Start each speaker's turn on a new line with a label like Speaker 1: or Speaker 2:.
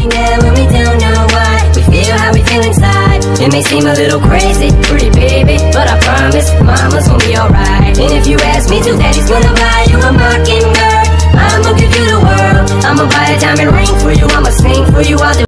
Speaker 1: there when we don't know why. We feel how we feel inside. It may seem a little crazy, pretty baby, but I promise mama's gonna be alright. And if you ask me to, daddy's gonna buy you a mockingbird. I'm